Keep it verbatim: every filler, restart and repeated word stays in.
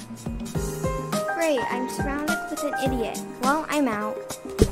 Great, I'm surrounded with an idiot. Well, I'm out.